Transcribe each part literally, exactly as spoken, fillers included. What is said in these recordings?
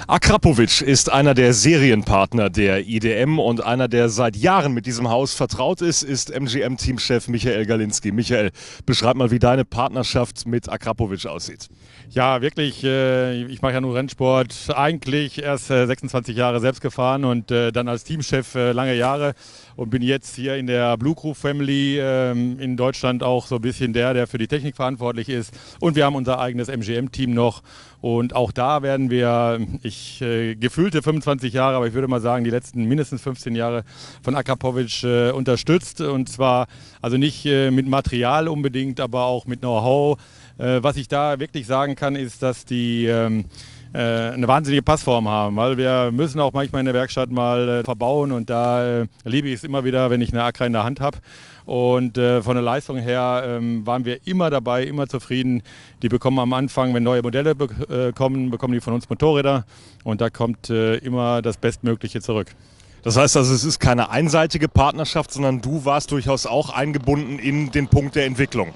Akrapovic ist einer der Serienpartner der I D M und einer, der seit Jahren mit diesem Haus vertraut ist, ist M G M-Teamchef Michael Galinski. Michael, beschreib mal, wie deine Partnerschaft mit Akrapovic aussieht. Ja, wirklich. Äh, ich mache ja nur Rennsport. Eigentlich erst äh, sechsundzwanzig Jahre selbst gefahren und äh, dann als Teamchef äh, lange Jahre und bin jetzt hier in der Blue Crew Family äh, in Deutschland auch so ein bisschen der, der für die Technik verantwortlich ist. Und wir haben unser eigenes M G M-Team noch. Und auch da werden wir, ich äh, gefühlte fünfundzwanzig Jahre, aber ich würde mal sagen, die letzten mindestens fünfzehn Jahre von Akrapovic äh, unterstützt. Und zwar also nicht äh, mit Material unbedingt, aber auch mit Know-how. Äh, was ich da wirklich sagen kann, ist, dass die ähm, äh, eine wahnsinnige Passform haben, weil wir müssen auch manchmal in der Werkstatt mal äh, verbauen und da äh, liebe ich es immer wieder, wenn ich eine Akra in der Hand habe. Und äh, von der Leistung her ähm, waren wir immer dabei, immer zufrieden. Die bekommen am Anfang, wenn neue Modelle be äh, kommen, bekommen die von uns Motorräder und da kommt äh, immer das Bestmögliche zurück. Das heißt also, es ist keine einseitige Partnerschaft, sondern du warst durchaus auch eingebunden in den Punkt der Entwicklung.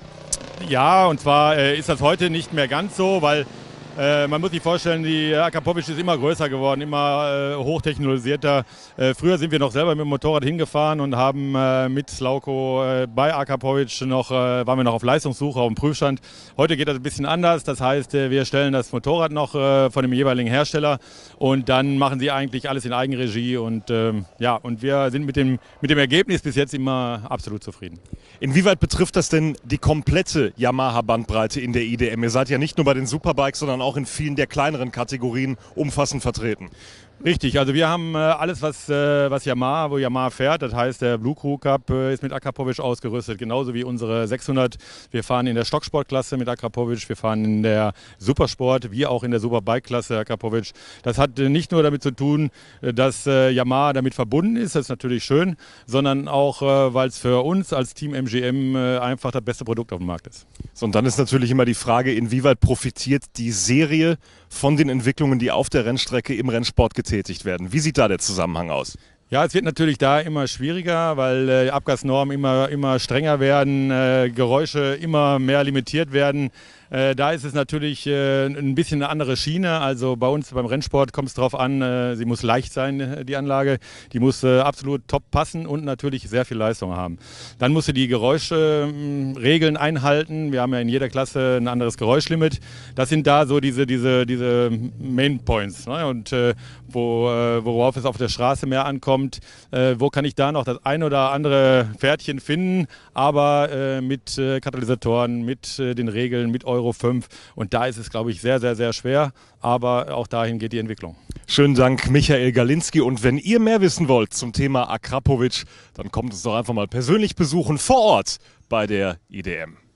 Ja, und zwar äh, ist das heute nicht mehr ganz so, weil äh, man muss sich vorstellen, die Akrapovic ist immer größer geworden, immer äh, hochtechnologisierter. Äh, früher sind wir noch selber mit dem Motorrad hingefahren und haben äh, mit Slauco äh, bei Akrapovic noch, äh, waren wir noch auf Leistungssuche, auf dem Prüfstand. Heute geht das ein bisschen anders, das heißt, äh, wir stellen das Motorrad noch äh, von dem jeweiligen Hersteller und dann machen sie eigentlich alles in Eigenregie und äh, ja, und wir sind mit dem, mit dem Ergebnis bis jetzt immer absolut zufrieden. Inwieweit betrifft das denn die komplette Yamaha-Bandbreite in der I D M? Ihr seid ja nicht nur bei den Superbikes, sondern auch in vielen der kleineren Kategorien umfassend vertreten. Richtig, also wir haben äh, alles, was, äh, was Yamaha, wo Yamaha fährt. Das heißt, der Blue Crew Cup äh, ist mit Akrapovic ausgerüstet, genauso wie unsere sechshundert. Wir fahren in der Stocksportklasse mit Akrapovic, wir fahren in der Supersport, wie auch in der Superbike-Klasse Akrapovic. Das hat äh, nicht nur damit zu tun, äh, dass äh, Yamaha damit verbunden ist, das ist natürlich schön, sondern auch, äh, weil es für uns als Team M G M äh, einfach das beste Produkt auf dem Markt ist. So, und dann ist natürlich immer die Frage, inwieweit profitiert die Serie von den Entwicklungen, die auf der Rennstrecke im Rennsport getätigt werden. Wie sieht da der Zusammenhang aus? Ja, es wird natürlich da immer schwieriger, weil äh, Abgasnormen immer, immer strenger werden, äh, Geräusche immer mehr limitiert werden. Äh, da ist es natürlich äh, ein bisschen eine andere Schiene. Also bei uns beim Rennsport kommt es darauf an, äh, sie muss leicht sein, die Anlage. Die muss äh, absolut top passen und natürlich sehr viel Leistung haben. Dann muss sie die Geräuschregeln äh, einhalten. Wir haben ja in jeder Klasse ein anderes Geräuschlimit. Das sind da so diese, diese, diese Main Points, ne? Und äh, wo, äh, worauf es auf der Straße mehr ankommt. Äh, wo kann ich da noch das ein oder andere Pferdchen finden, aber äh, mit äh, Katalysatoren, mit äh, den Regeln, mit Euro fünf. Und da ist es, glaube ich, sehr, sehr, sehr schwer. Aber auch dahin geht die Entwicklung. Schönen Dank, Michael Galinski. Und wenn ihr mehr wissen wollt zum Thema Akrapovic, dann kommt uns doch einfach mal persönlich besuchen vor Ort bei der I D M.